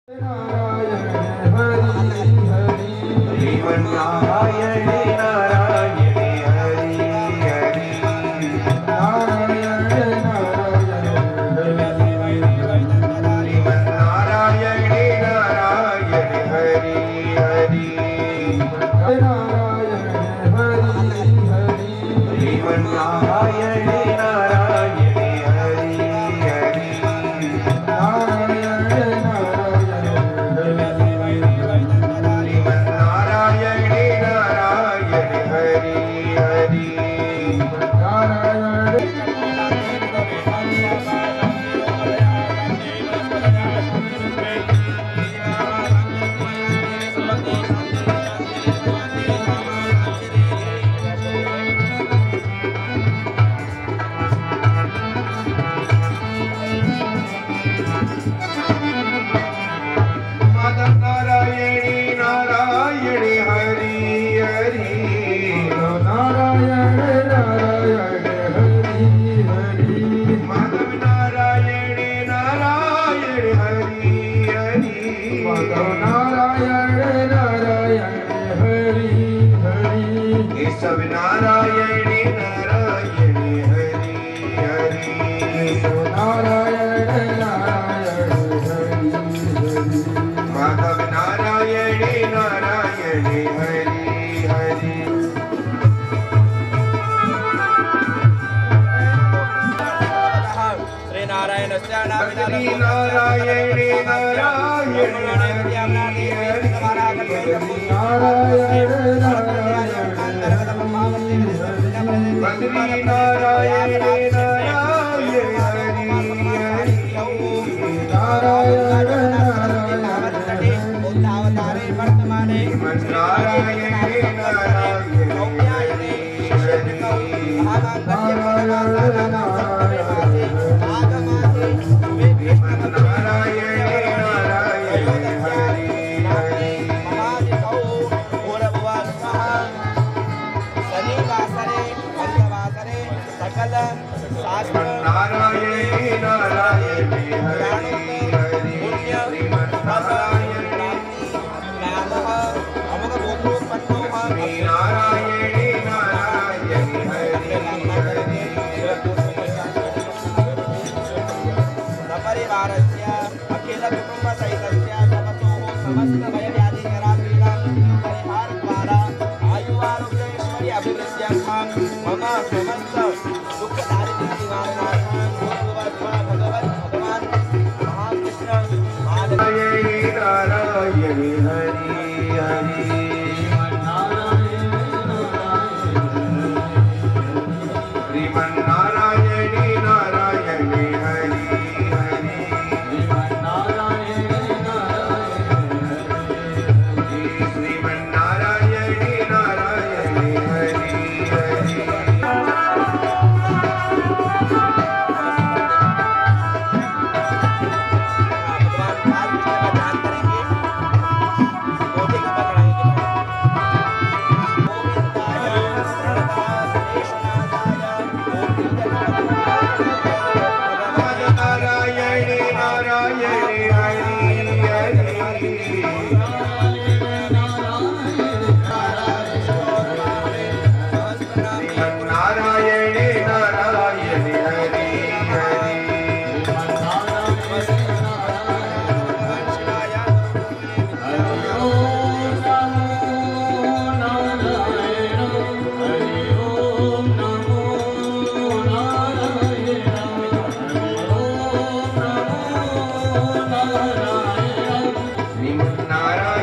नारायण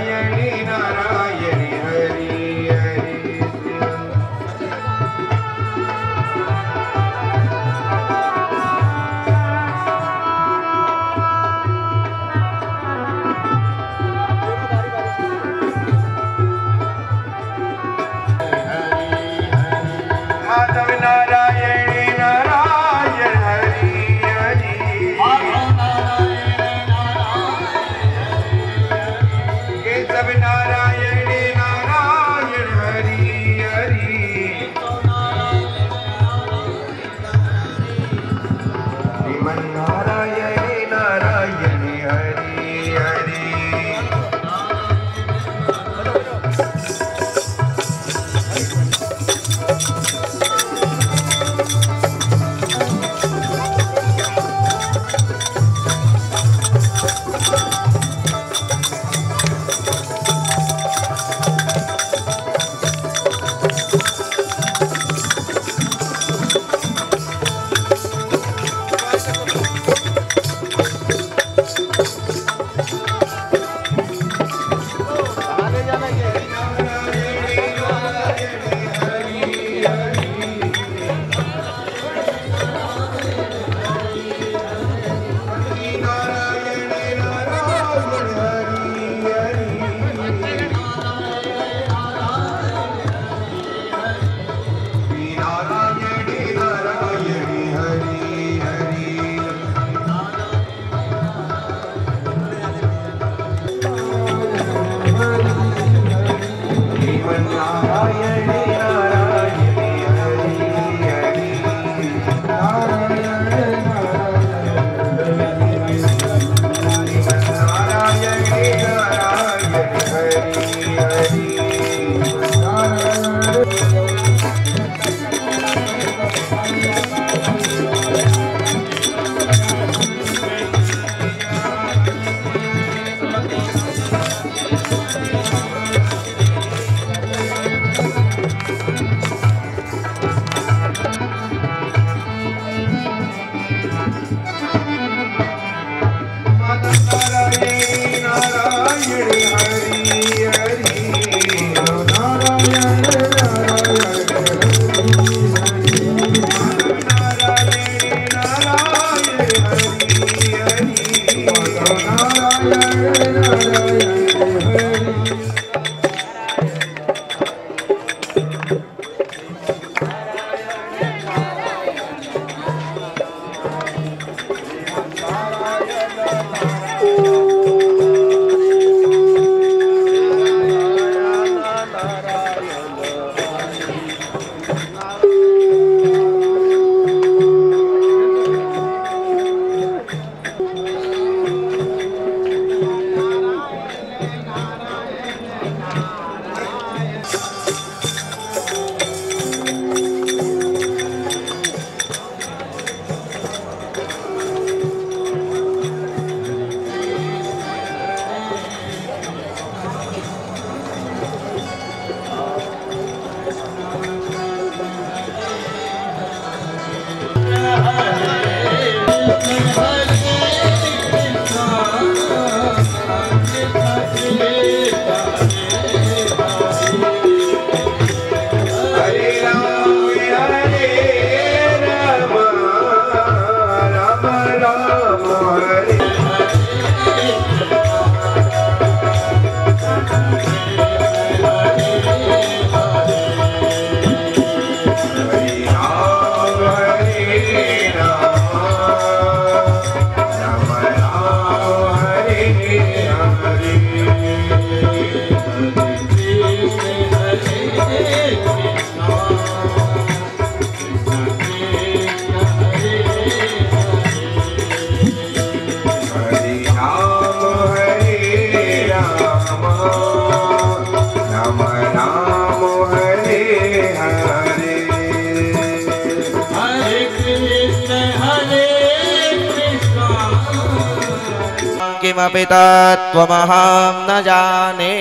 किमपि तत्त्वमहं न जाने।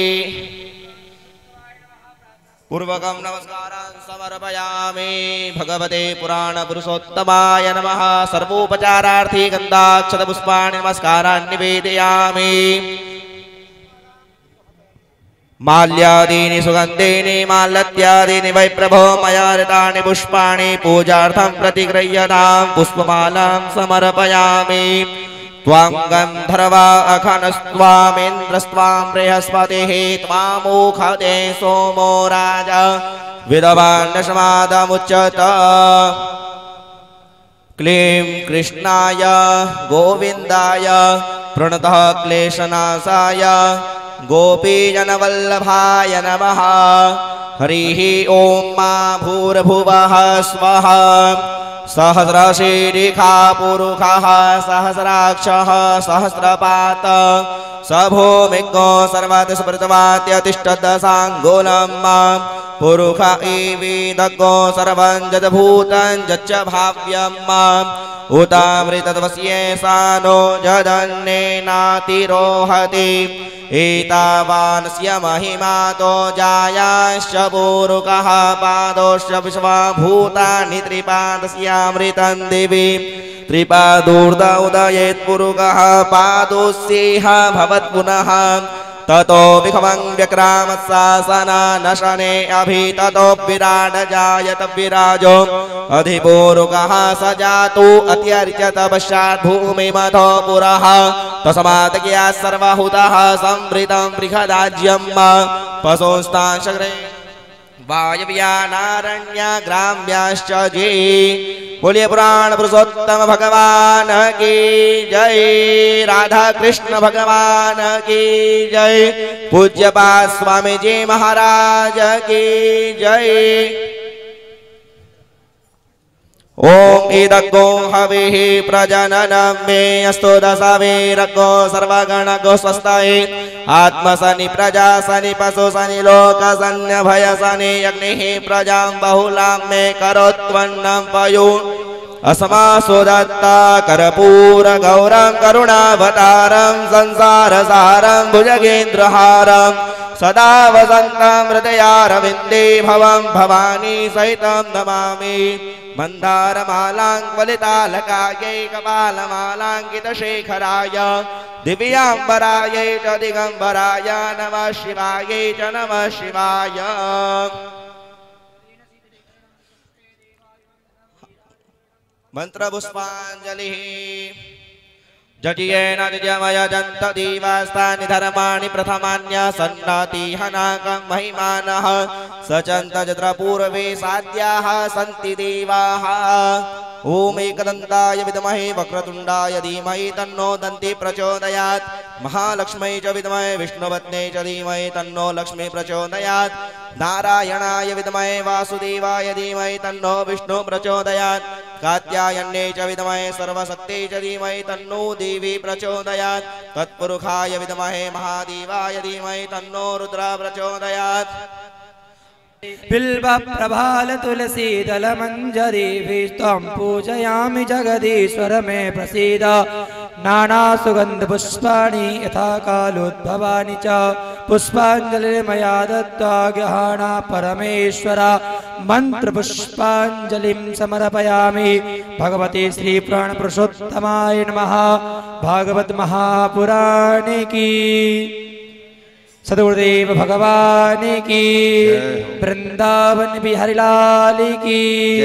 पूर्वकं नमस्कारान् समर्पयामि भगवते पुराणपुरुषोत्तमाय नमः। सर्वोपचारार्थी गन्धाक्षतपुष्पाणि नमस्कारान् निवेदयामि। माल्यादीनि सुगन्धीनि माल्यत्यादीनि वै प्रभो मया ऋतानि पुष्पाणि पूजार्थं प्रतिगृह्यतां पुष्पमालां समर्पयामि। त्वां गन्धर्वा अखनस्त्वामिन्द्रस्त्वां बृहस्पतिः त्वामुखते सोमो राजा विदवान्नशमादमुच्यत। क्लीं कृष्णाय गोविन्दाय प्रणतः क्लेशनाशाय गोपीजनवल्लभाय नमः। हरिः ॐ मा भूर्भुवः स्वः। सहस्रशीर्षा पुरुषः सहस्राक्षः सहस्रपात स भूमिज्ञो सर्वतिस्मृतवात्यतिष्ठदशाङ्गुलं पुरुष एवेदज्ञो सर्वं यद्भूतं यच्च भाव्यम् उतामृतत्वस्येषानो यदन्नेनातिरोहति। एतावानस्य महिमातो जायाश्च पूरुकः पादोश्च विश्वभूतानि त्रिपादस्यामृतं दिवि त्रिपादूर्ध उदयेत्पुरुकः पादोस्येह भवत्पुनः। ततो विखमं व्यक्रामशासनानशने अभि ततो विराड जायत विराजो अधिपूरुकः स जातु अत्यर्च्यत पश्चात् भूमिमथो पुरः। तस्मात् ज्ञाः सर्वहुतः संवृतं बृहदाज्यं पशुस्तांशग्रे वायव्यानारण्या ग्राम्याश्च जे। बोलिए पुराण पुरुषोत्तम भगवान की जय। राधा कृष्ण भगवान की जय। पूज्यपाद स्वामी जी महाराज की जय। ओम इदग्गो हविः प्रजननं मे अस्तु दशवीरग्गो सर्वगणगो स्वस्ताये आत्मसनि प्रजा सनि पशु सनि लोक सन्यभय सनि अग्निः प्रजां बहुलां मे करोत्वन्नं पयो अस्मासु दत्ता कर्पूर गौरं करुणावतारं संसारसारं भुजगेन्द्रहारं सदा वसन्तं हृदयारविन्दे भवं भवानी सहितं नमामि। मन्दारमालाङ्क्वलितालकायै कपालमालाङ्कितशेखराय दिव्याम्बरायै च दिगम्बराय नमः शिवायै च नमः शिवाय। मंत्रपुष्पाञ्जलिः। जजियेन जजमयजन्त दीवास्तानि धर्माणि प्रथमान्यसन्नातिहनाकं महिमानः सचन्त यत्र पूर्वे साध्याः सन्ति देवाः। ॐ एकदन्ताय विद्महे वक्रतुण्डाय धीमहि तन्नो दन्ती प्रचोदयात्। महालक्ष्मै च विद्महे विष्णुपत्न्यै च धीमहि तन्नो लक्ष्मी प्रचोदयात्। नारायणाय विद्महे वासुदेवाय धीमहि तन्नो विष्णु प्रचोदयात्। कात्यायन्यै च विद्महे सर्वशक्त्यै च धीमहि तन्नो देवी प्रचोदयात्। तत्पुरुषाय विद्महे महादेवाय धीमहि तन्नो रुद्र प्रचोदयात्। बिल्व प्रभाल तुलसी दल मंजरीभिस्त्वं पूजयामि जगदीश्वर मे प्रसीद। नाना सुगंध पुष्पाणि यथा कालोद्भवानि च पुष्पांजलिर्मया दत्त्वा गृहाणा परमेश्वर। मंत्र पुष्पांजलिं समर्पयामि भगवते श्री प्राण पुरुषोत्तमाय नमः। भागवत महापुराणे की सदगुरुदेव भगवान की, वृंदावन बिहारी लाल की,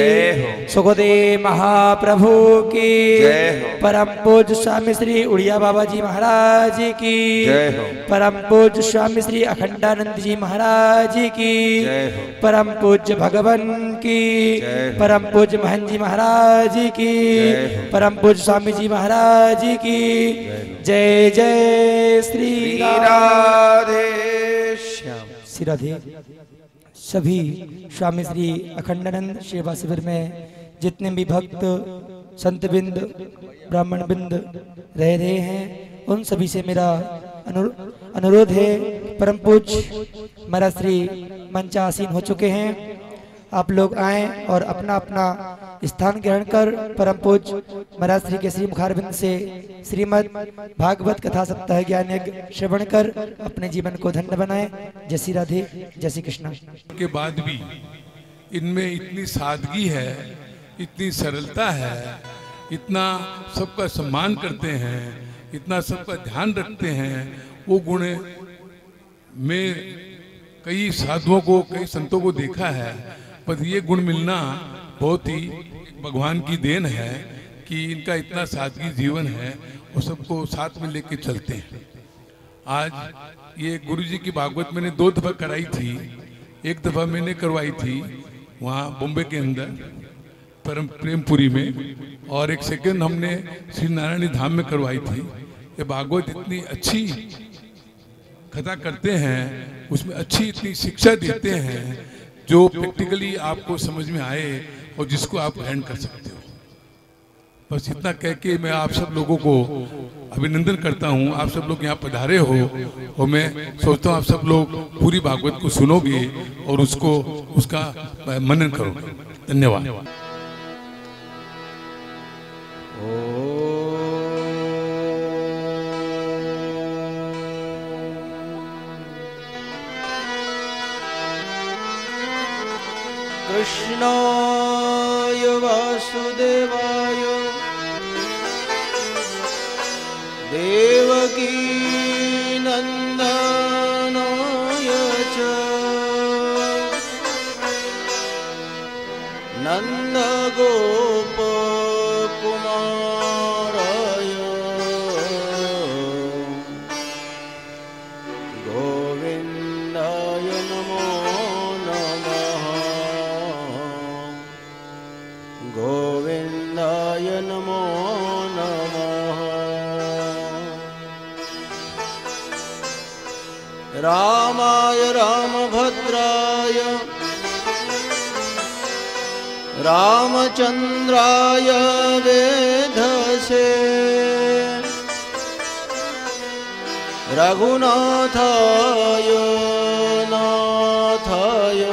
सुखदेव महाप्रभु की, परम पूज्य स्वामी श्री उड़िया बाबा जी महाराज की, परम पूज्य स्वामी श्री अखंडानंद जी महाराज की, परम पूज्य भगवान की, परम पूज्य महंत जी महाराज की, परम पूज्य स्वामी जी महाराज की। जय जय श्री राधे श्री राधे। सभी स्वामी श्री अखंडानंद सेवा शिविर में जितने भी भक्त संत बिंद ब्राह्मण बिंद रह रहे हैं उन सभी से मेरा अनुरोध है। परम पूज्य महाराज श्री मंचासीन हो चुके हैं, आप लोग आएं और अपना अपना स्थान ग्रहण कर परम पूज्य महाराज श्री के श्री मुखारबिंद से श्रीमद् भागवत कथा सप्ताह ज्ञान यज्ञ श्रवण कर अपने जीवन को धन्य बनाएं। जय श्री राधे, जय श्री कृष्ण। के बाद भी इनमें इतनी सादगी है, इतनी सरलता है, इतना सबका सम्मान करते हैं, इतना सबका ध्यान रखते हैं, वो गुण में कई साधुओं को कई संतों को देखा है, पर ये गुण मिलना बहुत ही भगवान की देन है कि इनका इतना सादगी जीवन है और सबको साथ में लेके चलते हैं। आज ये गुरुजी की भागवत मैंने 2 दफा कराई थी। एक दफा मैंने करवाई थी वहाँ बॉम्बे के अंदर परम प्रेमपुरी में, और एक सेकंड हमने श्री नारायणी धाम में करवाई थी। ये भागवत इतनी अच्छी कथा करते हैं, उसमें अच्छी इतनी शिक्षा देते हैं जो प्रैक्टिकली आपको समझ में आए और जिसको आप ग्रहण कर सकते हो। बस इतना कह के मैं आप सब लोगों को अभिनंदन करता हूँ। आप सब लोग यहाँ पधारे हो और मैं सोचता हूँ आप सब लोग पूरी भागवत को सुनोगे और उसको उसका मनन करोगे। धन्यवाद। कृष्णाय वासुदेवाय देवकी नंदनाय च नन्दगोपकुमाराय गोविन्दाय नमो नमः। गोविन्दाय नमो नमः। रामाय रामभद्राय रामचन्द्राय वेधसे रघुनाथाय नाथाय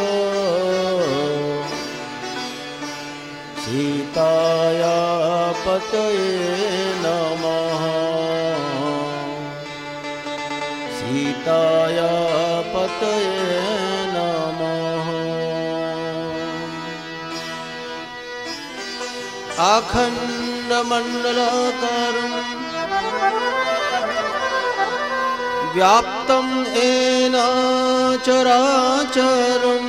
सीताया पतये नमः। सीताया पतये नमः। अखण्डमण्डलाकारं व्याप्तं येन चराचरं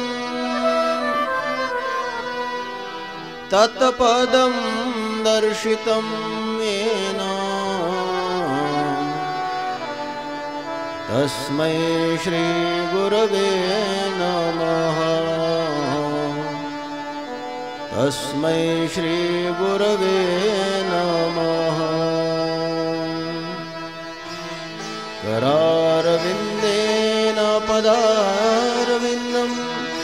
तत्पदं दर्शितं येन तस्मै श्री गुरवे नमः। तस्मै श्री गुरवे नमः। करारविन्देन पदारविन्दम्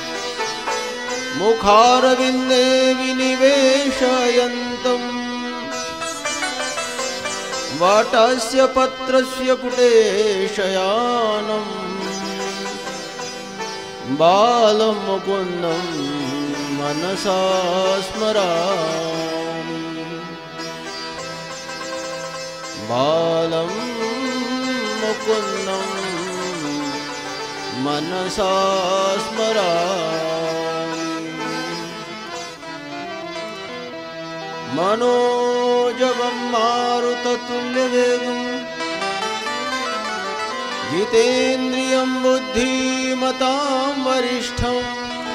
मुखारविन्दे विनिवेशयन्तम् वाटस्य पत्रस्य पुटे शयानम् बालं मुकुन्दं मनसा स्मरामि। बालं मुकुन्दं मनसा स्मरामि। मनोजवं मारुततुल्यवेगं जितेन्द्रियं बुद्धिमतां वरिष्ठम्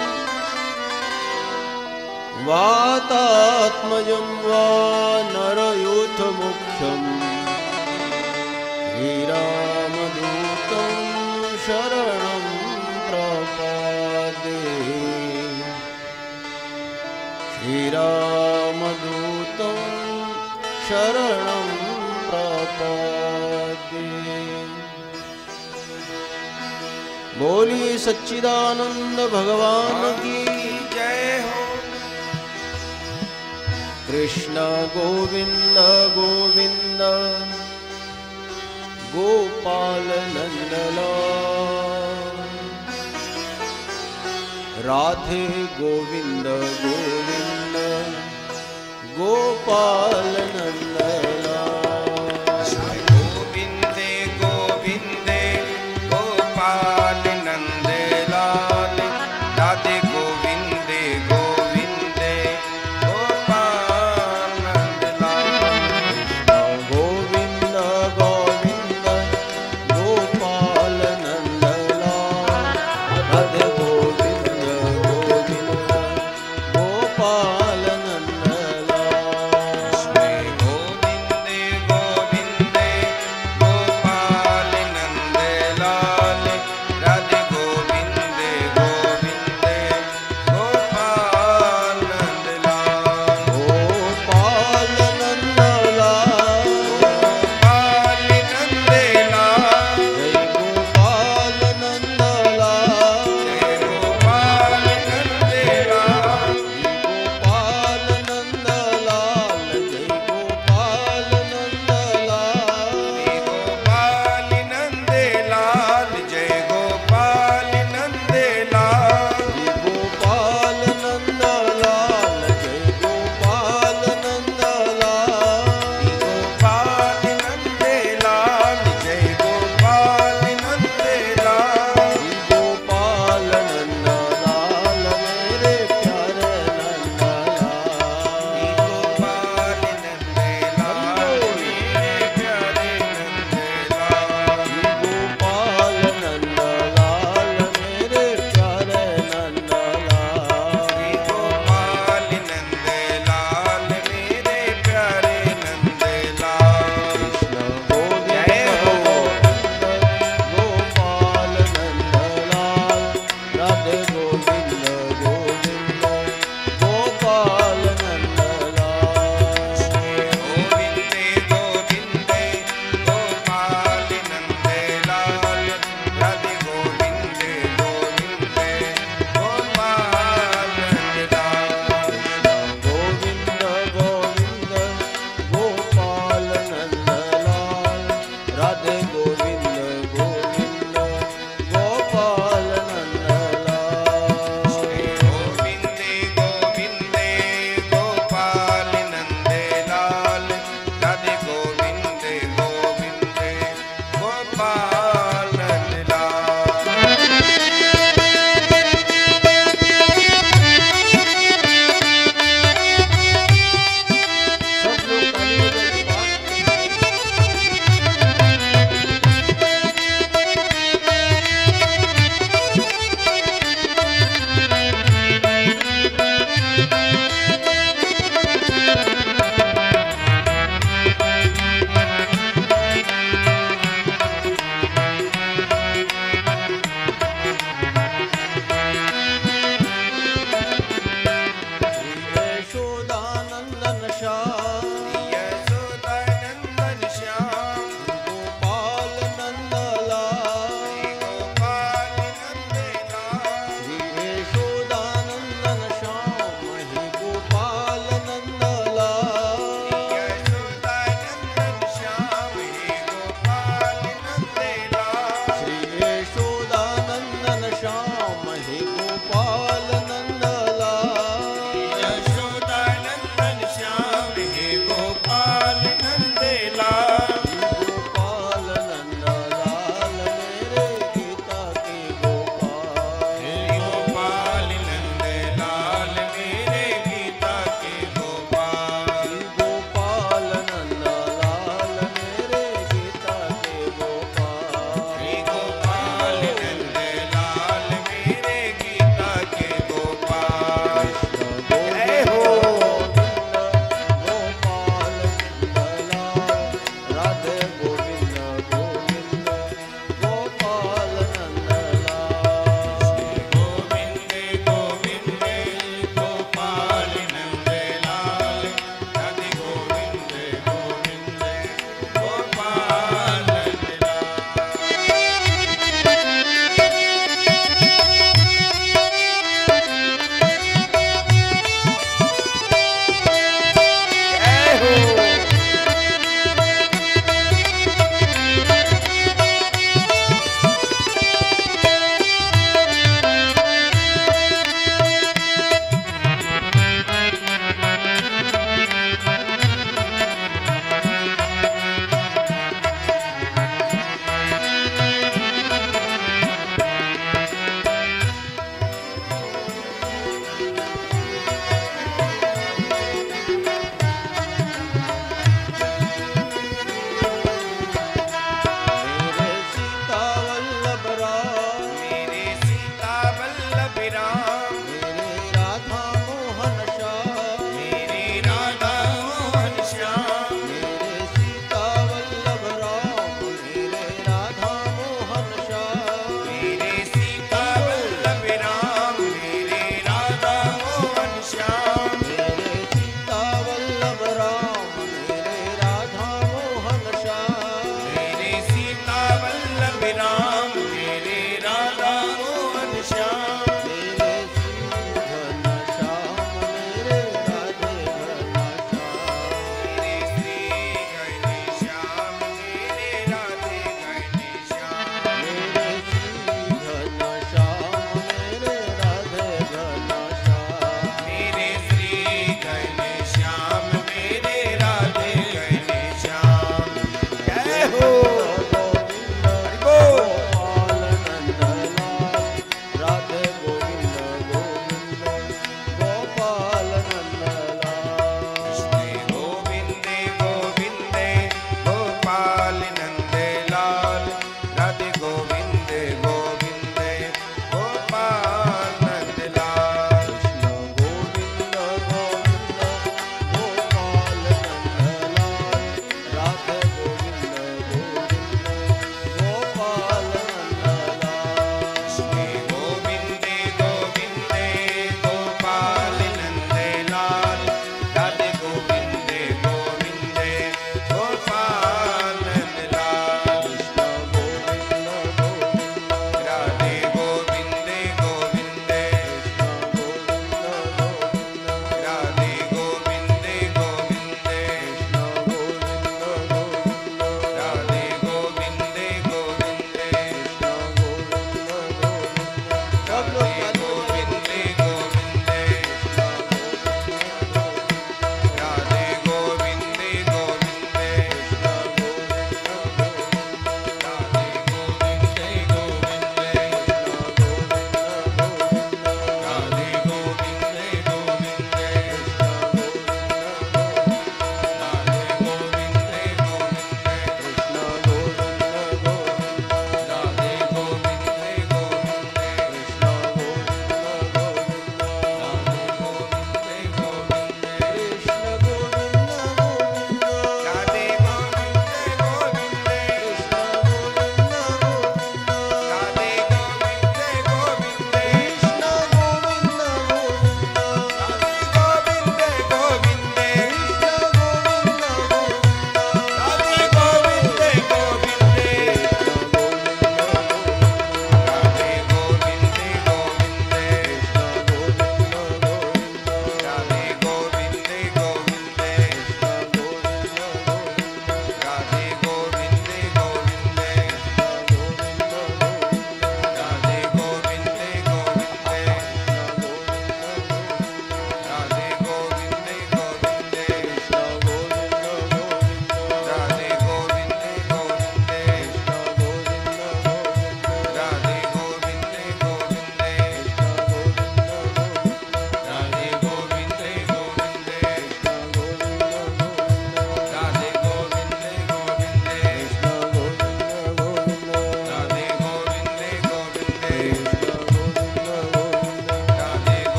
वातात्मजं वानरयूथमुख्यं श्रीरामदूतं शरणं प्रपद्ये। श्रीरामदूतं शरणं प्रपद्ये। बोली सच्चिदानंद भगवान की जय हो। कृष्ण गोविंद गोविंद गोपाल नंदलाल। राधे गोविंद गोविंद गोपाल नंदलाल। गोविंदे गोविंदे गोपाल नंदलाल। राधे गोविंदे गोविंदे गोपाल नंदलाल। गोविंद गोविंद गोपाल नंदलाल। राधे गोविंद गोविंद गोपाल नंदलाल।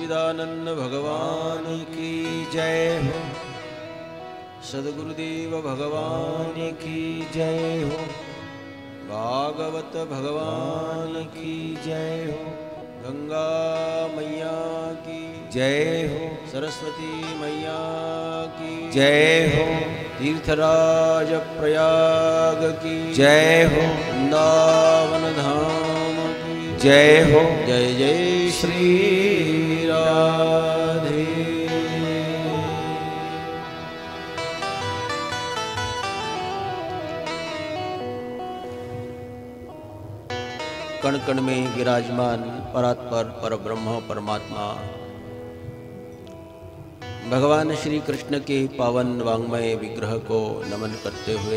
सच्चिदानंद भगवान की जय हो, सद्गुरुदेव भगवान की जय हो, भागवत भगवान की जय हो, गंगा मैया की जय हो, सरस्वती मैया की जय हो, तीर्थराज प्रयाग की जय हो, वृंदावन धाम की जय हो, जय जय श्री राधे। कण कण में विराजमान परात्पर परब्रह्म परमात्मा भगवान श्री कृष्ण के पावन वांग्मय विग्रह को नमन करते हुए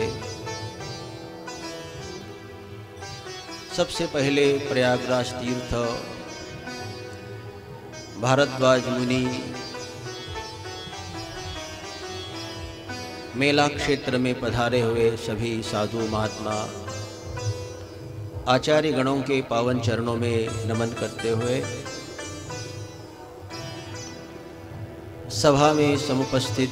सबसे पहले प्रयागराज तीर्थ भारद्वाज मुनि मेला क्षेत्र में पधारे हुए सभी साधु महात्मा आचार्य गणों के पावन चरणों में नमन करते हुए सभा में समुपस्थित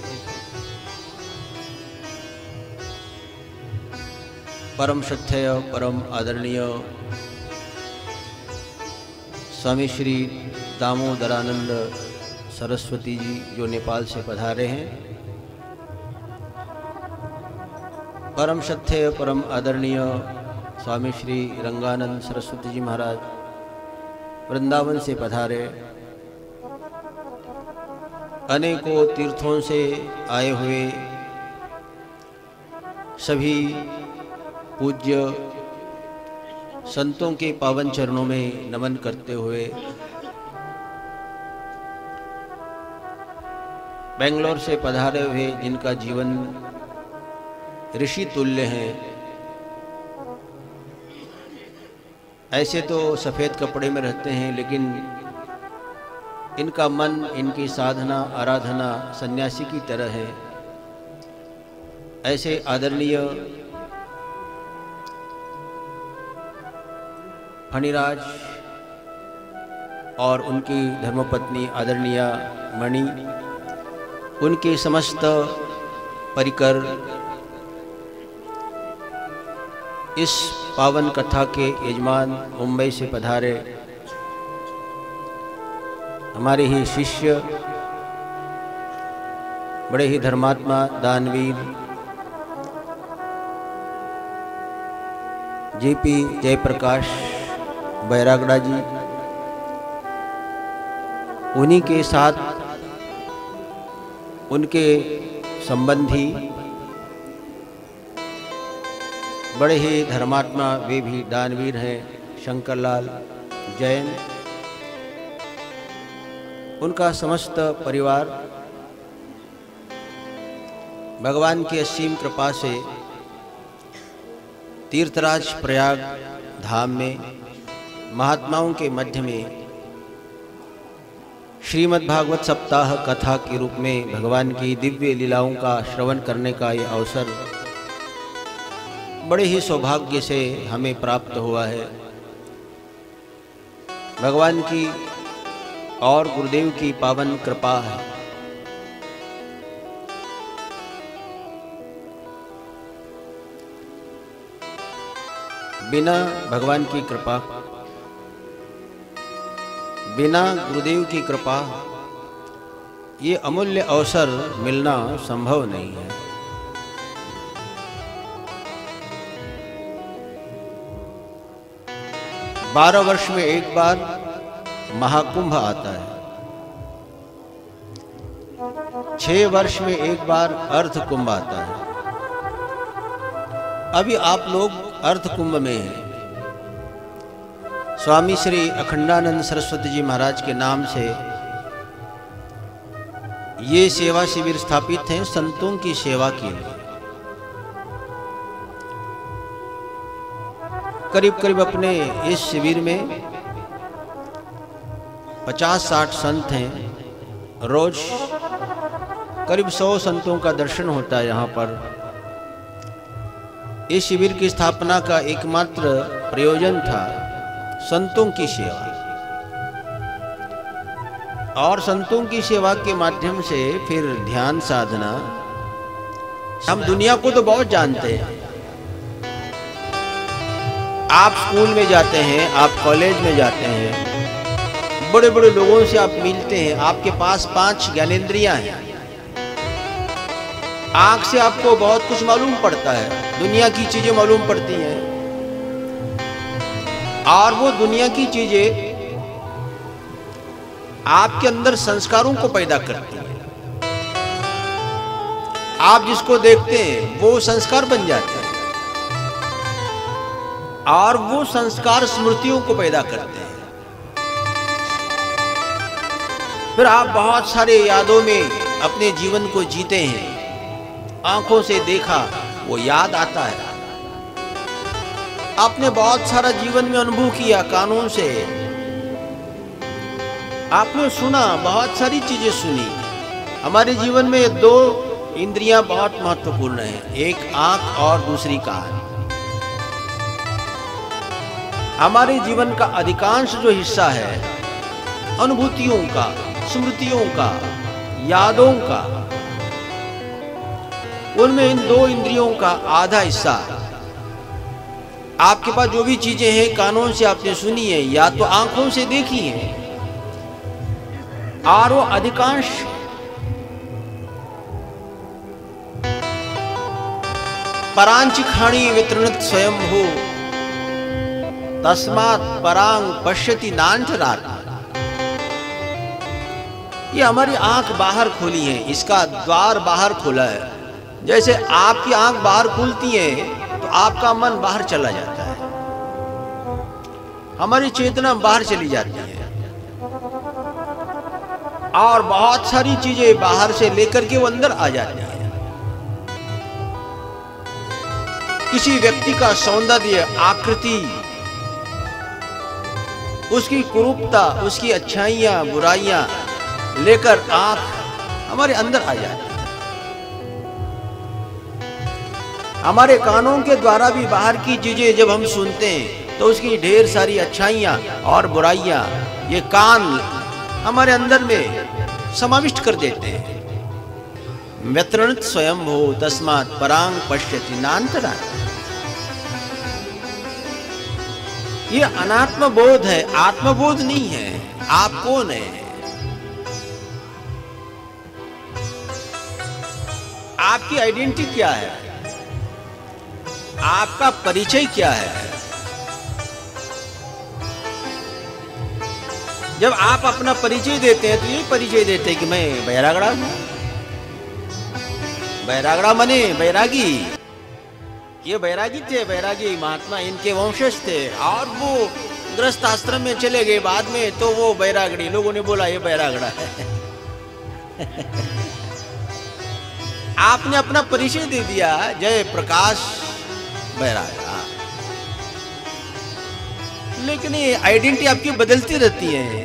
परम श्रद्धेय परम आदरणीय स्वामी श्री दामोदरानंद सरस्वती जी जो नेपाल से पधारे हैं, परम श्रद्धेय परम आदरणीय स्वामी श्री रंगानंद सरस्वती जी महाराज वृंदावन से पधारे, अनेकों तीर्थों से आए हुए सभी पूज्य संतों के पावन चरणों में नमन करते हुए बेंगलोर से पधारे हुए जिनका जीवन ऋषि तुल्य है, ऐसे तो सफ़ेद कपड़े में रहते हैं लेकिन इनका मन, इनकी साधना आराधना सन्यासी की तरह है। ऐसे आदरणीय फणिराज और उनकी धर्मपत्नी आदरणीय मणि, उनके समस्त परिकर इस पावन कथा के यजमान मुंबई से पधारे हमारे ही शिष्य, बड़े ही धर्मात्मा दानवीर जेपी जयप्रकाश बैरागड़ा जी, उन्हीं के साथ उनके संबंधी बड़े ही धर्मात्मा वे भी दानवीर हैं शंकरलाल जैन, उनका समस्त परिवार भगवान की असीम कृपा से तीर्थराज प्रयाग धाम में महात्माओं के मध्य में श्रीमद् भागवत सप्ताह कथा के रूप में भगवान की दिव्य लीलाओं का श्रवण करने का ये अवसर बड़े ही सौभाग्य से हमें प्राप्त हुआ है। भगवान की और गुरुदेव की पावन कृपा है। बिना भगवान की कृपा, बिना गुरुदेव की कृपा ये अमूल्य अवसर मिलना संभव नहीं है। बारह वर्ष में एक बार महाकुंभ आता है, 6 वर्ष में एक बार अर्ध कुंभ आता है। अभी आप लोग अर्ध कुंभ में हैं। स्वामी श्री अखंडानंद सरस्वती जी महाराज के नाम से ये सेवा शिविर स्थापित हैं संतों की सेवा के लिए। करीब करीब अपने इस शिविर में 50-60 संत हैं। रोज करीब 100 संतों का दर्शन होता है यहाँ पर। इस शिविर की स्थापना का एकमात्र प्रयोजन था संतों की सेवा। और संतों की सेवा के माध्यम से फिर ध्यान साधना। हम दुनिया को तो बहुत जानते हैं। आप स्कूल में जाते हैं, आप कॉलेज में जाते हैं, बड़े बड़े लोगों से आप मिलते हैं, आपके पास 5 ज्ञानेंद्रियां हैं। आंख से आपको बहुत कुछ मालूम पड़ता है, दुनिया की चीजें मालूम पड़ती हैं, और वो दुनिया की चीजें आपके अंदर संस्कारों को पैदा करती हैं। आप जिसको देखते हैं वो संस्कार बन जाते हैं, और वो संस्कार स्मृतियों को पैदा करते हैं। फिर आप बहुत सारे यादों में अपने जीवन को जीते हैं। आंखों से देखा वो याद आता है। आपने बहुत सारा जीवन में अनुभव किया, कानों से आपने सुना, बहुत सारी चीजें सुनी। हमारे जीवन में 2 इंद्रियां बहुत महत्वपूर्ण हैं, एक आंख और दूसरी कान। हमारे जीवन का अधिकांश जो हिस्सा है अनुभूतियों का, स्मृतियों का, यादों का, उनमें इन 2 इंद्रियों का आधा हिस्सा। आपके पास जो भी चीजें हैं कानों से आपने सुनी है या तो आंखों से देखी है, और वो अधिकांश परांचिखाणी वितरणित स्वयं हो तस्मात् परांग पश्यति नांचरात। ये हमारी आंख बाहर खोली है, इसका द्वार बाहर खुला है। जैसे आपकी आंख बाहर खुलती है तो आपका मन बाहर चला जाता है, हमारी चेतना बाहर चली जाती है, और बहुत सारी चीजें बाहर से लेकर के वो अंदर आ जाती है। किसी व्यक्ति का सौंदर्य, आकृति, उसकी कुरूपता, उसकी अच्छाइयां, बुराइयां लेकर आंख हमारे अंदर आ जाती है। हमारे कानों के द्वारा भी बाहर की चीजें जब हम सुनते हैं तो उसकी ढेर सारी अच्छाइयां और बुराइयां ये कान हमारे अंदर में समाविष्ट कर देते हैं। व्यतरणित स्वयं हो तस्मात् परांग पश्यति नांतरात्। ये अनात्म बोध है, आत्मबोध नहीं है। आप कौन है? आपकी आइडेंटिटी क्या है? आपका परिचय क्या है? जब आप अपना परिचय देते हैं तो ये परिचय देते हैं कि मैं बैरागड़ा हूं। बैरागड़ा मने बैरागी। ये बैरागी थे, बैरागी महात्मा इनके वंशज थे, और वो गृहस्थ आश्रम में चले गए बाद में, तो वो बैरागड़ी, लोगों ने बोला ये बैरागड़ा है। आपने अपना परिचय दे दिया, जय प्रकाश बैरागा। लेकिन ये आइडेंटिटी आपकी बदलती रहती है।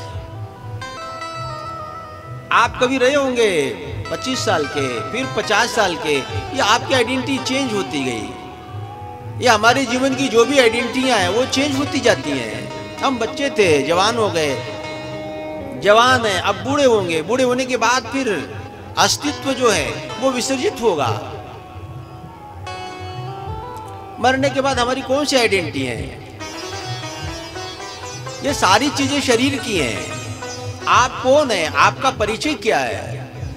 आप कभी रहे होंगे 25 साल के, फिर 50 साल के, ये आपकी आइडेंटिटी चेंज होती गई। ये हमारे जीवन की जो भी आइडेंटिटियां हैं वो चेंज होती जाती हैं। हम बच्चे थे, जवान हो गए, जवान है, अब बूढ़े होंगे, बूढ़े होने के बाद फिर अस्तित्व जो है वो विसर्जित होगा। मरने के बाद हमारी कौन सी आइडेंटिटी है? ये सारी चीजें शरीर की हैं। आप कौन है? आपका परिचय क्या है?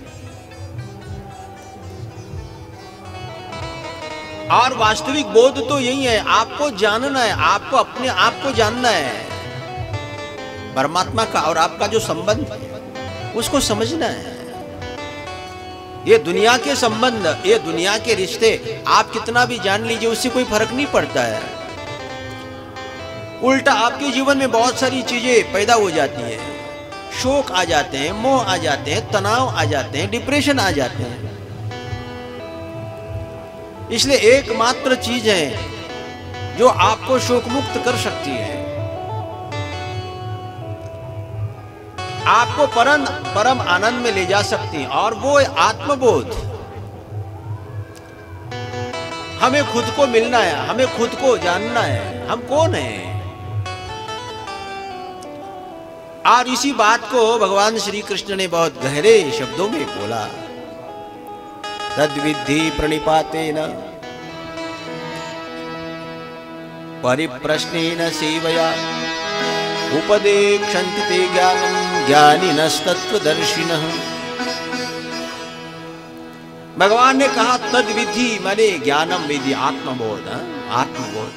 और वास्तविक बोध तो यही है, आपको जानना है, आपको अपने आप को जानना है, परमात्मा का और आपका जो संबंध है उसको समझना है। ये दुनिया के संबंध, ये दुनिया के रिश्ते आप कितना भी जान लीजिए उससे कोई फर्क नहीं पड़ता है। उल्टा आपके जीवन में बहुत सारी चीजें पैदा हो जाती हैं, शोक आ जाते हैं, मोह आ जाते हैं, तनाव आ जाते हैं, डिप्रेशन आ जाते हैं। इसलिए एकमात्र चीज है जो आपको शोक मुक्त कर सकती है, आपको परम आनंद में ले जा सकती है, और वो आत्मबोध। हमें खुद को मिलना है, हमें खुद को जानना है, हम कौन हैं। और इसी बात को भगवान श्री कृष्ण ने बहुत गहरे शब्दों में बोला। तद्विद्धि प्रणिपातेन परिप्रश्नेन सेवया उपदेक्षन्ति ते ज्ञानं ज्ञानिनस्तत्त्वदर्शिनः। भगवान ने कहा तद्विधि माने ज्ञानम विधि, आत्मबोध। आत्मबोध,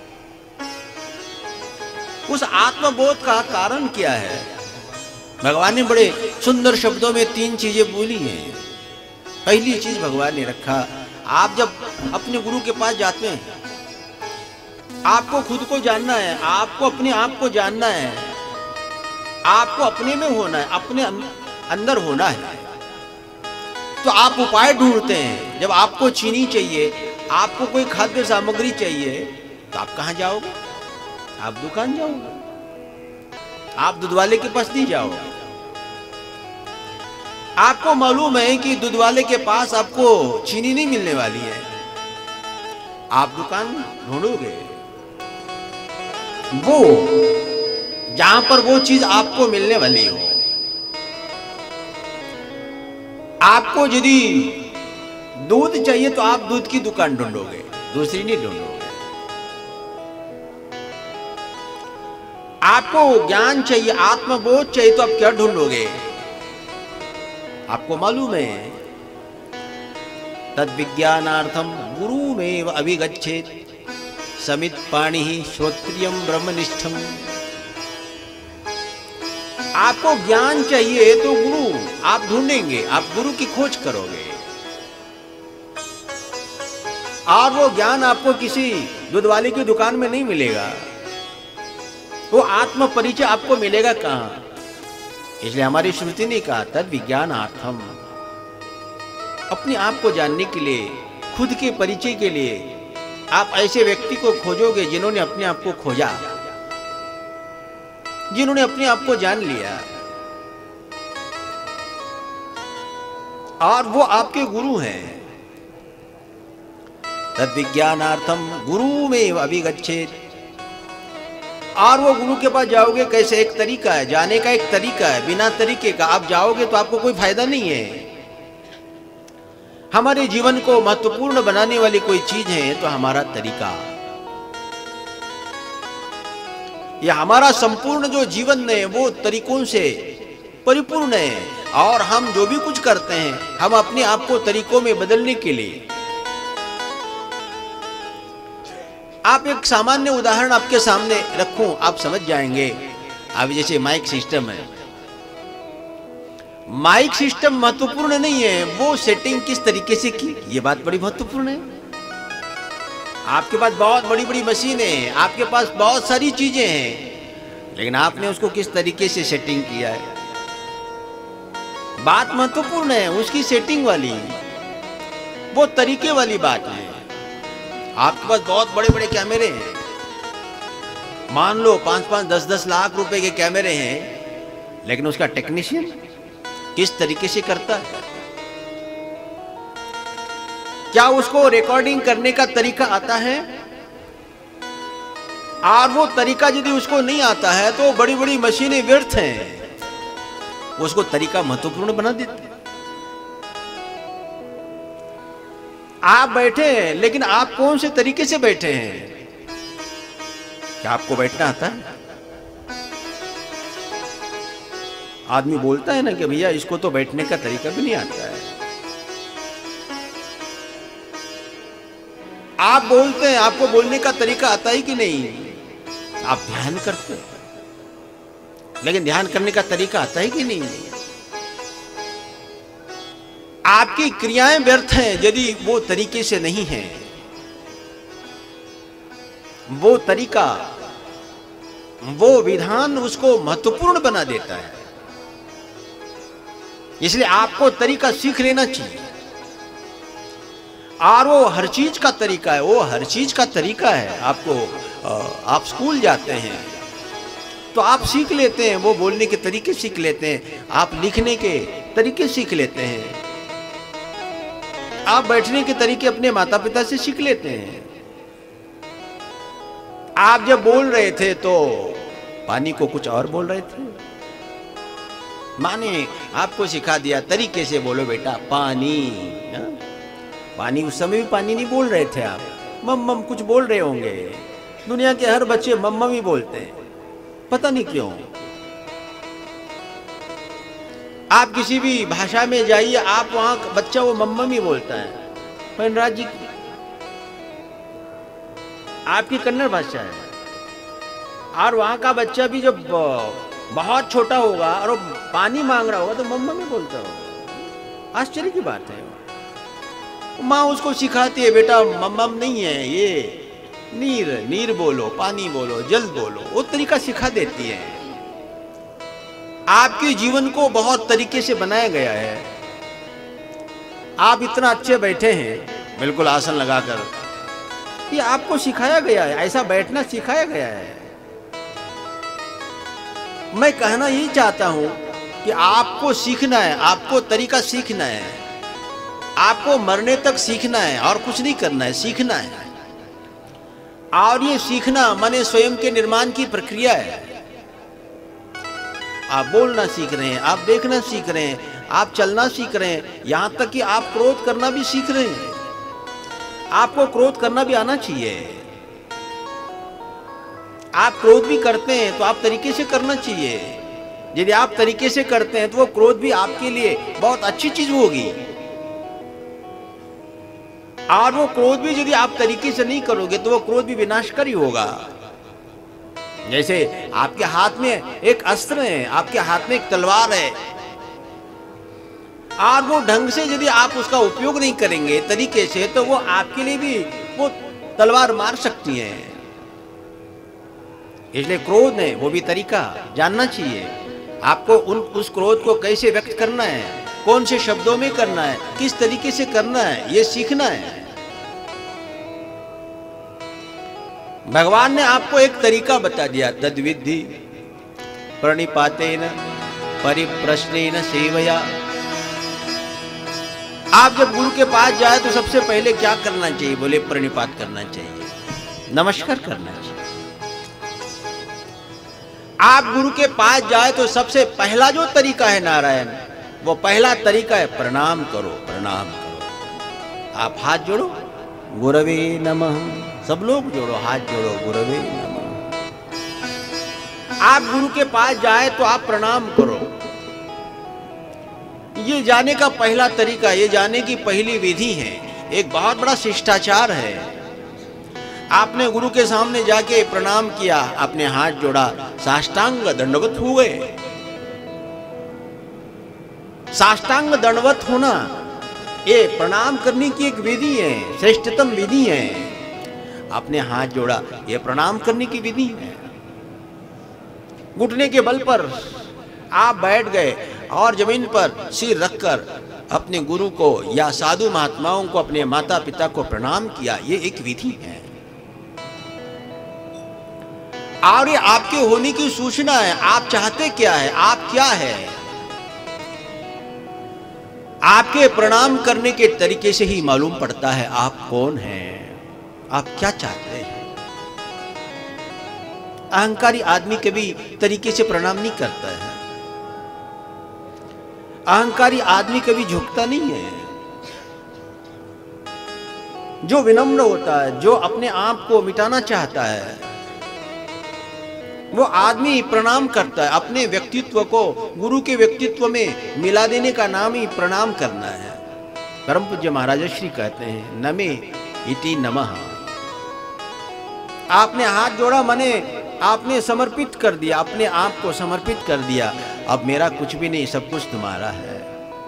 उस आत्मबोध का कारण क्या है? भगवान ने बड़े सुंदर शब्दों में 3 चीजें बोली हैं। पहली चीज भगवान ने रखा, आप जब अपने गुरु के पास जाते हैं, आपको खुद को जानना है, आपको अपने आप को जानना है, आपको अपने में होना है, अपने अंदर होना है। तो आप उपाय ढूंढते हैं। जब आपको चीनी चाहिए, आपको कोई खाद्य सामग्री चाहिए, तो आप कहाँ जाओगे? आप दुकान जाओगे, आप दूध वाले के पास नहीं जाओगे। आपको मालूम है कि दूध वाले के पास आपको चीनी नहीं मिलने वाली है, आप दुकान ढूंढोगे वो जहां पर वो चीज आपको मिलने वाली हो। आपको यदि दूध चाहिए तो आप दूध की दुकान ढूंढोगे, दूसरी नहीं ढूंढोगे। आपको ज्ञान चाहिए, आत्मबोध चाहिए, तो आप क्या ढूंढोगे? आपको मालूम है तद विज्ञानार्थम गुरुमेव अभिगच्छेत् समित पाणि श्रोत्रियम ब्रह्मनिष्ठम। आपको ज्ञान चाहिए तो गुरु आप ढूंढेंगे, आप गुरु की खोज करोगे। और वो ज्ञान आपको किसी दूध वाले की दुकान में नहीं मिलेगा, वो आत्म परिचय आपको मिलेगा कहां? इसलिए हमारी श्रुति ने कहा तद विज्ञानार्थम, अपने आप को जानने के लिए, खुद के परिचय के लिए आप ऐसे व्यक्ति को खोजोगे जिन्होंने अपने आप को खोजा, जिन्होंने अपने आप को जान लिया, और वो आपके गुरु हैं। तद विज्ञानार्थम गुरुमेव अभिगच्छेत्। और वो गुरु के पास जाओगे कैसे? एक तरीका है जाने का, एक तरीका है। बिना तरीके का आप जाओगे तो आपको कोई फायदा नहीं है। हमारे जीवन को महत्वपूर्ण बनाने वाली कोई चीज है तो हमारा तरीका, या हमारा संपूर्ण जो जीवन है वो तरीकों से परिपूर्ण है। और हम जो भी कुछ करते हैं, हम अपने आप को तरीकों में बदलने के लिए। आप एक सामान्य उदाहरण आपके सामने रखूं, आप समझ जाएंगे। अब जैसे माइक सिस्टम है, माइक सिस्टम महत्वपूर्ण नहीं है, वो सेटिंग किस तरीके से की, ये बात बड़ी महत्वपूर्ण है। आपके पास बहुत बड़ी बड़ी मशीनें हैं, आपके पास बहुत सारी चीजें हैं, लेकिन आपने उसको किस तरीके से सेटिंग किया है, बात महत्वपूर्ण है। उसकी सेटिंग वाली, वो तरीके वाली बात है। आपके पास बहुत बड़े बड़े कैमरे हैं, मान लो 5-5, 10-10 लाख रुपए के कैमरे हैं, लेकिन उसका टेक्नीशियन किस तरीके से करता है? क्या उसको रिकॉर्डिंग करने का तरीका आता है? और वो तरीका यदि उसको नहीं आता है तो बड़ी बड़ी मशीनें व्यर्थ हैं, उसको तरीका महत्वपूर्ण बना देते हैं। आप बैठे हैं, लेकिन आप कौन से तरीके से बैठे हैं? क्या आपको बैठना आता है? आदमी बोलता है ना कि भैया इसको तो बैठने का तरीका भी नहीं आता है। आप बोलते हैं, आपको बोलने का तरीका आता है कि नहीं? आप ध्यान करते हैं, लेकिन ध्यान करने का तरीका आता है कि नहीं? आपकी क्रियाएं व्यर्थ हैं यदि वो तरीके से नहीं है। वो तरीका, वो विधान उसको महत्वपूर्ण बना देता है। इसलिए आपको तरीका सीख लेना चाहिए। और वो हर चीज का तरीका है, वो हर चीज का तरीका है। आप स्कूल जाते हैं तो आप सीख लेते हैं, वो बोलने के तरीके सीख लेते हैं, आप लिखने के तरीके सीख लेते हैं, आप बैठने के तरीके अपने माता पिता से सीख लेते हैं। आप जब बोल रहे थे तो पानी को कुछ और बोल रहे थे, माँ ने आपको सिखा दिया तरीके से बोलो बेटा पानी। हाँ? पानी, उस समय भी पानी नहीं बोल रहे थे आप, मम कुछ बोल रहे होंगे। दुनिया के हर बच्चे मम ही बोलते हैं, पता नहीं क्यों। आप किसी भी भाषा में जाइए, आप वहां बच्चा वो मम्मा ही बोलता है। पनराज जी आपकी कन्नड़ भाषा है, और वहां का बच्चा भी जब बहुत छोटा होगा और वो पानी मांग रहा होगा तो मम्मा में बोलता होगा। आश्चर्य की बात है। माँ उसको सिखाती है बेटा मम्मा नहीं है ये, नीर नीर बोलो, पानी बोलो, जल बोलो, वो तरीका सिखा देती है। आपके जीवन को बहुत तरीके से बनाया गया है। आप इतना अच्छे बैठे हैं बिल्कुल आसन लगाकर, ये आपको सिखाया गया है, ऐसा बैठना सिखाया गया है। मैं कहना यही चाहता हूं कि आपको सीखना है, आपको तरीका सीखना है, आपको मरने तक सीखना है और कुछ नहीं करना है, सीखना है। और ये सीखना माने स्वयं के निर्माण की प्रक्रिया है। आप बोलना सीख रहे हैं, आप देखना सीख रहे हैं, आप चलना सीख रहे हैं, यहां तक कि आप क्रोध करना भी सीख रहे हैं। आपको क्रोध करना भी आना चाहिए। आप क्रोध भी करते हैं तो आप तरीके से करना चाहिए। यदि आप तरीके से करते हैं तो वो क्रोध भी आपके लिए बहुत अच्छी चीज होगी। और वो क्रोध भी यदि आप तरीके से नहीं करोगे तो वो क्रोध भी विनाशकारी होगा। जैसे आपके हाथ में एक अस्त्र है, आपके हाथ में एक तलवार है, और वो ढंग से यदि आप उसका उपयोग नहीं करेंगे तरीके से तो वो आपके लिए भी वो तलवार मार सकती है। इसलिए क्रोध है वो भी तरीका जानना चाहिए। आपको उस क्रोध को कैसे व्यक्त करना है, कौन से शब्दों में करना है, किस तरीके से करना है, ये सीखना है। भगवान ने आपको एक तरीका बता दिया, तद्विद्धि प्रणिपातेन परिप्रश्नेन सेवया। आप जब गुरु के पास जाए तो सबसे पहले क्या करना चाहिए? बोले प्रणिपात करना चाहिए, नमस्कार करना चाहिए। आप गुरु के पास जाए तो सबसे पहला जो तरीका है नारायण, वो पहला तरीका है प्रणाम करो, प्रणाम करो। आप हाथ जोड़ो, गुरवे नमः, सब लोग जोड़ो, हाथ जोड़ो, गुरवे नमः। आप गुरु के पास जाए तो आप प्रणाम करो। ये जाने का पहला तरीका, ये जाने की पहली विधि है, एक बहुत बड़ा शिष्टाचार है। आपने गुरु के सामने जाके प्रणाम किया, आपने हाथ जोड़ा, साष्टांग दंडवत हुए। साष्टांग दंडवत होना ये प्रणाम करने की एक विधि है, श्रेष्ठतम विधि है। आपने हाथ जोड़ा, ये प्रणाम करने की विधि है। घुटने के बल पर आप बैठ गए और जमीन पर सिर रखकर अपने गुरु को या साधु महात्माओं को, अपने माता पिता को प्रणाम किया, ये एक विधि है। और ये आपके होने की सूचना है। आप चाहते क्या है, आप क्या है। आपके प्रणाम करने के तरीके से ही मालूम पड़ता है आप कौन हैं, आप क्या चाहते हैं। अहंकारी आदमी कभी तरीके से प्रणाम नहीं करता है। अहंकारी आदमी कभी झुकता नहीं है। जो विनम्र होता है, जो अपने आप को मिटाना चाहता है, वो आदमी प्रणाम करता है। अपने व्यक्तित्व को गुरु के व्यक्तित्व में मिला देने का नाम ही प्रणाम करना है। परम पूज्य महाराज श्री कहते हैं, नमे इति नमः। आपने हाथ जोड़ा माने आपने समर्पित कर दिया, अपने आप को समर्पित कर दिया। अब मेरा कुछ भी नहीं, सब कुछ तुम्हारा है।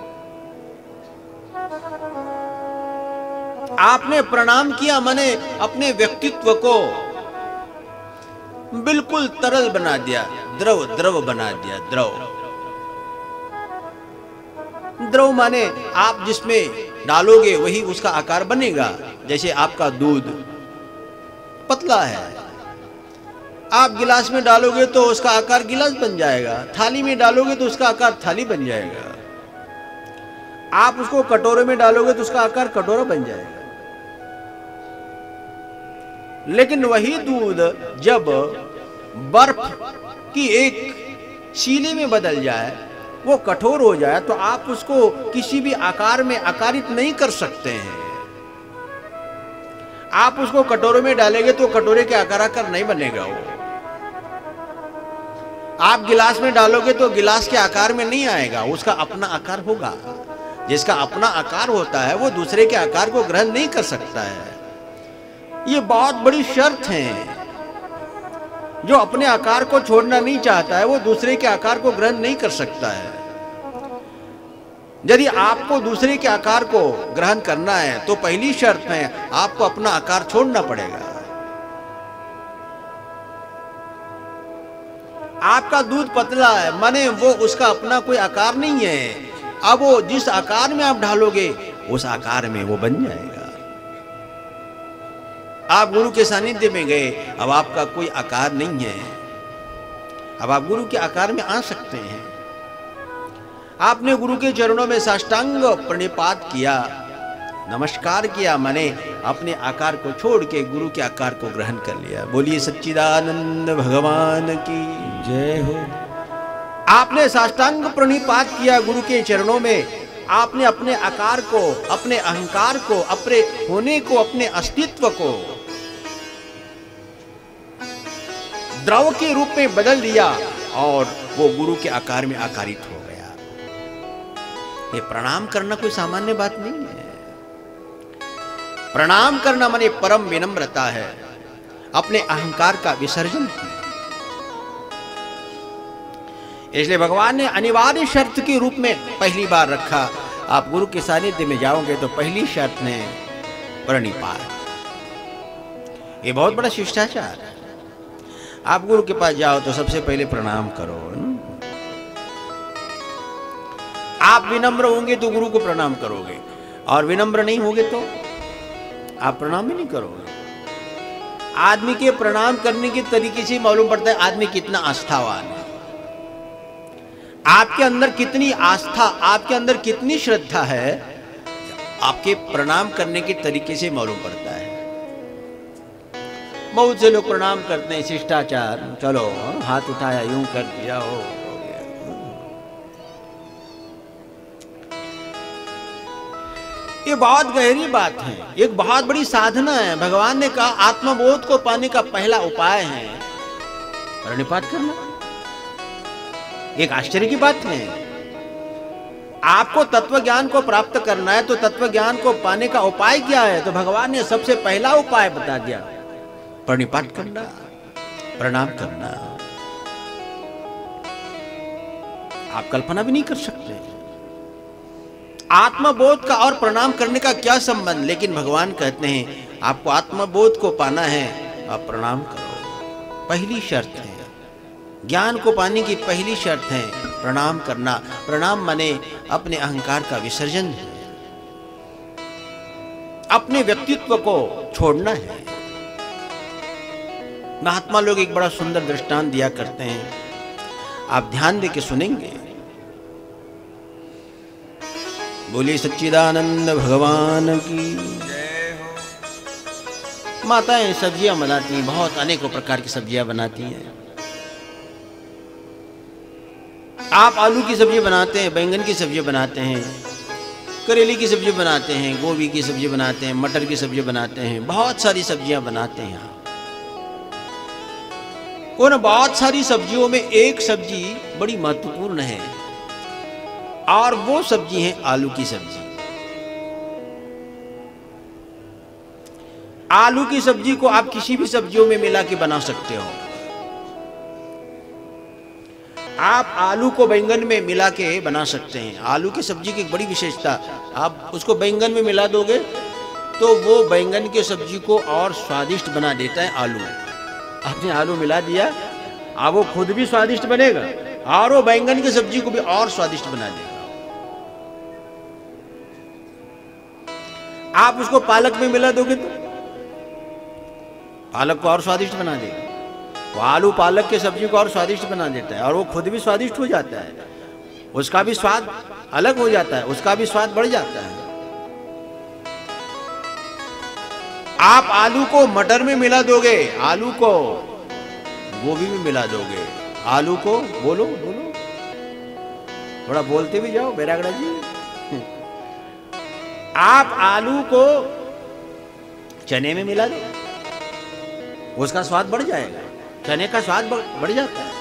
आपने प्रणाम किया माने अपने व्यक्तित्व को बिल्कुल तरल बना दिया, द्रव द्रव बना दिया। द्रव द्रव माने आप जिसमें डालोगे वही उसका आकार बनेगा। जैसे आपका दूध पतला है, आप गिलास में डालोगे तो उसका आकार गिलास बन जाएगा, थाली में डालोगे तो उसका आकार थाली बन जाएगा, आप उसको कटोरे में डालोगे तो उसका आकार कटोरा बन जाएगा। लेकिन वही दूध जब बर्फ की एक शीले में बदल जाए, वो कठोर हो जाए तो आप उसको किसी भी आकार में आकारित नहीं कर सकते हैं। आप उसको कटोरे में डालेंगे तो कटोरे के आकार नहीं बनेगा वो। आप गिलास में डालोगे तो गिलास के आकार में नहीं आएगा, उसका अपना आकार होगा। जिसका अपना आकार होता है वो दूसरे के आकार को ग्रहण नहीं कर सकता है। ये बहुत बड़ी शर्त है। जो अपने आकार को छोड़ना नहीं चाहता है वो दूसरे के आकार को ग्रहण नहीं कर सकता है। यदि आपको दूसरे के आकार को ग्रहण करना है तो पहली शर्त है आपको अपना आकार छोड़ना पड़ेगा। आपका दूध पतला है माने वो उसका अपना कोई आकार नहीं है। अब वो जिस आकार में आप ढालोगे उस आकार में वो बन जाएगा। आप गुरु के सानिध्य में गए, अब आपका कोई आकार नहीं है, अब आप गुरु के आकार में आ सकते हैं। आपने गुरु के चरणों में साष्टांग प्रणिपात किया, नमस्कार किया, माने अपने आकार को छोड़ के गुरु के आकार को ग्रहण कर लिया। बोलिए सच्चिदानंद भगवान की जय हो। आपने साष्टांग प्रणिपात किया गुरु के चरणों में। आपने अपने आकार को, अपने अहंकार को, अपने होने को, अपने अस्तित्व को द्रव के रूप में बदल दिया और वो गुरु के आकार में आकारित हो गया। ये प्रणाम करना कोई सामान्य बात नहीं है। प्रणाम करना माने परम विनम्रता है, अपने अहंकार का विसर्जन। इसलिए भगवान ने अनिवार्य शर्त के रूप में पहली बार रखा, आप गुरु के सानिध्य में जाओगे तो पहली शर्त ने प्रणिपात। ये बहुत बड़ा शिष्टाचार है। आप गुरु के पास जाओ तो सबसे पहले प्रणाम करो। आप विनम्र होंगे तो गुरु को प्रणाम करोगे, और विनम्र नहीं होगे तो आप प्रणाम ही नहीं करोगे। आदमी के प्रणाम करने के तरीके से मालूम पड़ता है आदमी कितना आस्थावान है। आपके अंदर कितनी आस्था, आपके अंदर कितनी श्रद्धा है, आपके प्रणाम करने के तरीके से मालूम पड़ता है। बहुत से लोग प्रणाम करते हैं शिष्टाचार, चलो हाथ उठाया यूं कर दिया, हो गया। ये बहुत गहरी बात है, एक बहुत बड़ी साधना है। भगवान ने कहा आत्मबोध को पाने का पहला उपाय है प्रणिपात करना। एक आश्चर्य की बात है। आपको तत्व ज्ञान को प्राप्त करना है तो तत्व ज्ञान को पाने का उपाय क्या है? तो भगवान ने सबसे पहला उपाय बता दिया, प्रणिपात करना, प्रणाम करना। आप कल्पना भी नहीं कर सकते आत्मबोध का और प्रणाम करने का क्या संबंध। लेकिन भगवान कहते हैं आपको आत्मबोध को पाना है, आप प्रणाम करो। पहली शर्त है, ज्ञान को पाने की पहली शर्त है प्रणाम करना। प्रणाम माने अपने अहंकार का विसर्जन है, अपने व्यक्तित्व को छोड़ना है। महात्मा लोग एक बड़ा सुंदर दृष्टांत दिया करते हैं, आप ध्यान दे के सुनेंगे। बोलिए सच्चिदानंद भगवान की जय हो। माताएं सब्जियां बनाती हैं, बहुत अनेकों प्रकार की सब्जियां बनाती हैं। आप आलू की सब्जी बनाते हैं, बैंगन की सब्जी बनाते हैं, करेले की सब्जी बनाते हैं, गोभी की सब्जी बनाते हैं, मटर की सब्जी बनाते हैं, बहुत सारी सब्जियां बनाते हैं। उन बहुत सारी सब्जियों में एक सब्जी बड़ी महत्वपूर्ण है और वो सब्जी है आलू की सब्जी। आलू की सब्जी को आप किसी भी सब्जियों में मिला के बना सकते हो। आप आलू को बैंगन में मिला के बना सकते हैं। आलू की सब्जी की एक बड़ी विशेषता, आप उसको बैंगन में मिला दोगे तो वो बैंगन की सब्जी को और स्वादिष्ट बना देता है। आलू, आपने आलू मिला दिया, अब वो खुद भी स्वादिष्ट बनेगा और वो बैंगन की सब्जी को भी और स्वादिष्ट बना देगा। आप उसको पालक में मिला दोगे तो पालक को और स्वादिष्ट बना देगा। वो आलू पालक की सब्जी को और स्वादिष्ट बना देता है और वो खुद भी स्वादिष्ट हो जाता है। उसका भी स्वाद अलग हो जाता है, उसका भी स्वाद बढ़ जाता है। आप आलू को मटर में मिला दोगे, आलू को गोभी में मिला दोगे, आलू को बोलो थोड़ा बोलते भी जाओ बैरागड़ा जी। आप आलू को चने में मिला दो, उसका स्वाद बढ़ जाएगा, चने का स्वाद बढ़ जाता है।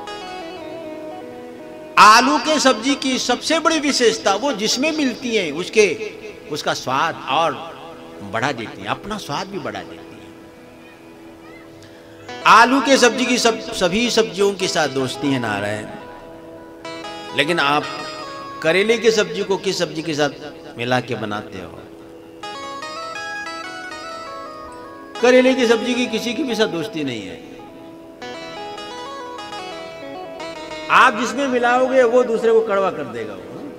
आलू के सब्जी की सबसे बड़ी विशेषता वो जिसमें मिलती है उसका स्वाद और बढ़ा देती है, अपना स्वाद भी बढ़ा देती है। आलू के सब्जी की सभी सब्जियों के साथ दोस्ती है नारायण, लेकिन आप करेले की सब्जी को किस सब्जी के साथ मिला के बनाते हो? करेले की सब्जी की किसी की भी साथ दोस्ती नहीं है। आप जिसमें मिलाओगे वो दूसरे को कड़वा कर देगा।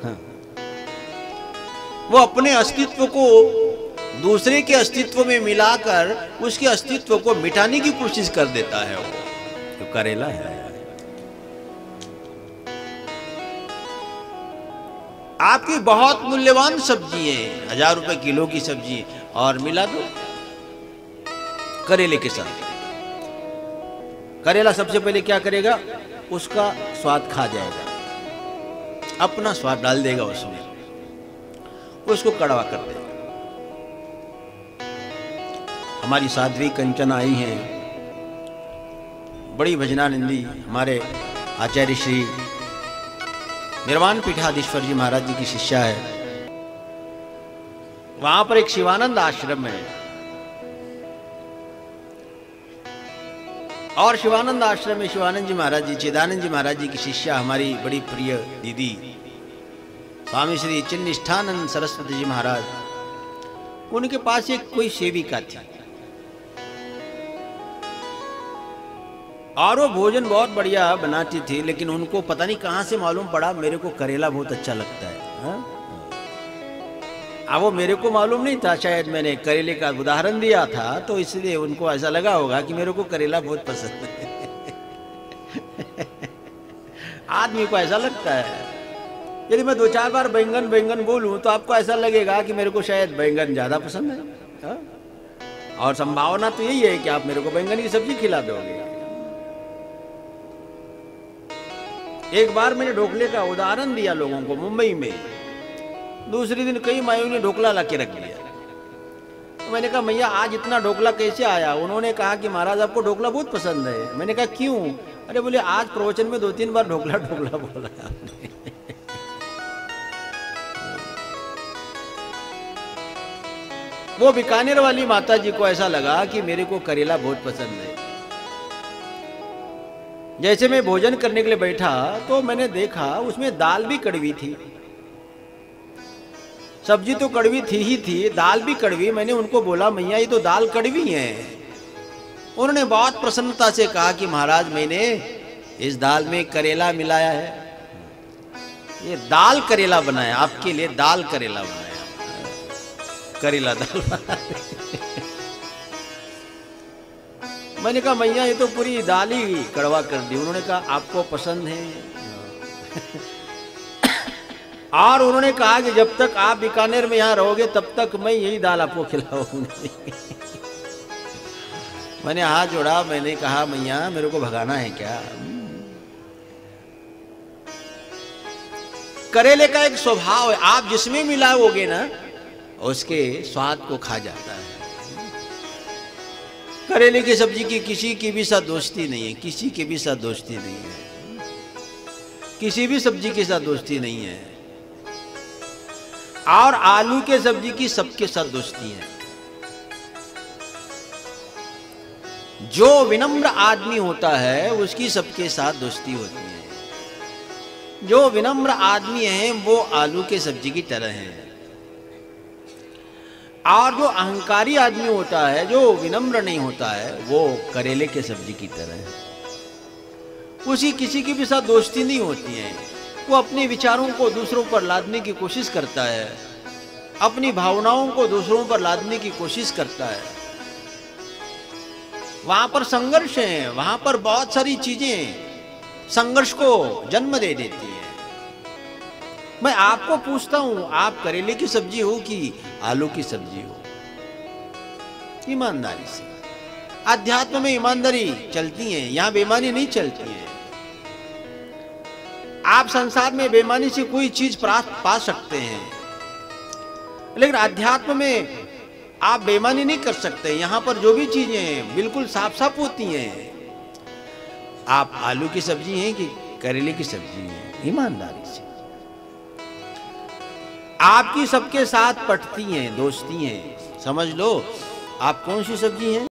वो अपने अस्तित्व को दूसरे के अस्तित्व में मिलाकर उसके अस्तित्व को मिटाने की कोशिश कर देता है। वो तो करेला है। आपकी बहुत मूल्यवान सब्जी है, 1000 रुपए किलो की सब्जी, और मिला दो करेले के साथ। करेला सबसे पहले क्या करेगा? उसका स्वाद खा जाएगा, अपना स्वाद डाल देगा उसमें, उसको कड़वा कर देगा। हमारी साध्वी कंचन आई हैं, बड़ी भजनानंदी, हमारे आचार्य श्री निर्वाण पीठाधीश्वर जी महाराज जी की शिष्या है। वहां पर एक शिवानंद आश्रम है, और शिवानंद आश्रम में शिवानंद जी महाराज जी, चिदानंद जी महाराज जी की शिष्या, हमारी बड़ी प्रिय दीदी स्वामी श्री चिन्निष्ठानंद सरस्वती जी महाराज, उनके पास एक कोई सेविका थी, और वो भोजन बहुत बढ़िया बनाती थी, लेकिन उनको पता नहीं कहां से मालूम पड़ा मेरे को करेला बहुत अच्छा लगता है। अब वो मेरे को मालूम नहीं था, शायद मैंने करेले का उदाहरण दिया था तो इसलिए उनको ऐसा लगा होगा कि मेरे को करेला बहुत पसंद है। आदमी को ऐसा लगता है। यदि मैं 2-4 बार बैंगन बोलूं तो आपको ऐसा लगेगा कि मेरे को शायद बैंगन ज्यादा पसंद है, हा? और संभावना तो यही है कि आप मेरे को बैंगन की सब्जी खिला दोगे। एक बार मैंने ढोकले का उदाहरण दिया लोगों को मुंबई में, दूसरे दिन कई मायों ने ढोकला ला के रख लिया। तो मैंने कहा मैया आज इतना ढोकला कैसे आया? उन्होंने कहा कि महाराज आपको ढोकला बहुत पसंद है। मैंने कहा क्यों? अरे बोले आज प्रवचन में 2-3 बार ढोकला ढोकला बोला आपने। वो बीकानेर वाली माता जी को ऐसा लगा कि मेरे को करेला बहुत पसंद है। जैसे मैं भोजन करने के लिए बैठा तो मैंने देखा उसमें दाल भी कड़वी थी, सब्जी तो कड़वी थी ही थी, दाल भी कड़वी। मैंने उनको बोला मैया ये तो दाल कड़वी है। उन्होंने बहुत प्रसन्नता से कहा कि महाराज मैंने इस दाल में करेला मिलाया है, ये दाल करेला बनाया आपके लिए, दाल करेला बनाया, करेला दाल बनाया। मैंने कहा मैया ये तो पूरी दाल ही कड़वा कर दी। उन्होंने कहा आपको पसंद है, और उन्होंने कहा कि जब तक आप बीकानेर में यहाँ रहोगे तब तक मैं यही दाल आपको खिलाऊंगी। मैंने हाथ जोड़ा, मैंने कहा मैया मेरे को भगाना है क्या? करेले का एक स्वभाव है, आप जिसमें मिलाओगे ना उसके स्वाद को खा जाता है। करेले की सब्जी की किसी की भी साथ दोस्ती नहीं है, किसी के भी साथ दोस्ती नहीं है, किसी भी सब्जी के साथ दोस्ती नहीं है। और आलू के सब्जी की सबके साथ दोस्ती है। जो विनम्र आदमी होता है उसकी सबके साथ दोस्ती होती है। जो विनम्र आदमी है वो आलू के सब्जी की तरह है, और जो अहंकारी आदमी होता है, जो विनम्र नहीं होता है, वो करेले के सब्जी की तरह है। उसी किसी की भी साथ दोस्ती नहीं होती है। वो अपने विचारों को दूसरों पर लादने की कोशिश करता है, अपनी भावनाओं को दूसरों पर लादने की कोशिश करता है। वहां पर संघर्ष है, वहां पर बहुत सारी चीजें संघर्ष को जन्म दे देती है। मैं आपको पूछता हूं, आप करेले की सब्जी हो कि आलू की सब्जी हो? ईमानदारी से। अध्यात्म में ईमानदारी चलती है, यहां बेईमानी नहीं चलती है। आप संसार में बेईमानी से कोई चीज पा सकते हैं, लेकिन अध्यात्म में आप बेईमानी नहीं कर सकते। यहां पर जो भी चीजें हैं बिल्कुल साफ साफ होती हैं। आप आलू की सब्जी हैं कि करेले की सब्जी हैं, ईमानदारी से आपकी सबके साथ पटती हैं, दोस्ती हैं। समझ लो आप कौन सी सब्जी हैं।